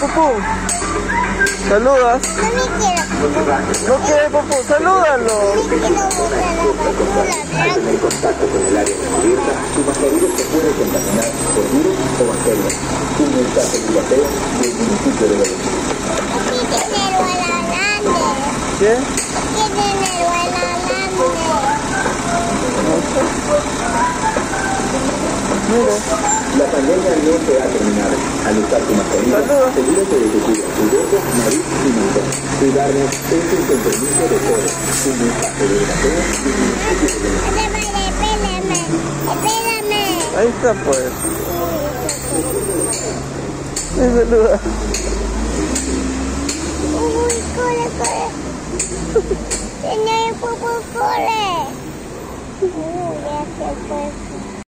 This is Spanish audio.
Pupú. ¿Saludas? No me quiero. ¿No quieres, Pupú? ¡Salúdalo! No quiero botar la basura. En contacto con el área cubierta, su mascarilla se puede contaminar por virus o bacterias. Un mensaje de bateo del municipio de Belén. Aquí tiene el alambre. ¿Qué? Aquí tiene el alambre. Mira. La pandemia no se ha terminado. Al usar tu mascarilla, Saludos. asegúrate de que cubra tu boca, nariz y mentón. Cuidarnos es un compromiso de todos. Un mensaje de bateo del municipio de Belén. Espérame. Ahí está, pues. Ahí saluda. Uy, corre. Señor Pupú, corre. Uy, ya se fue.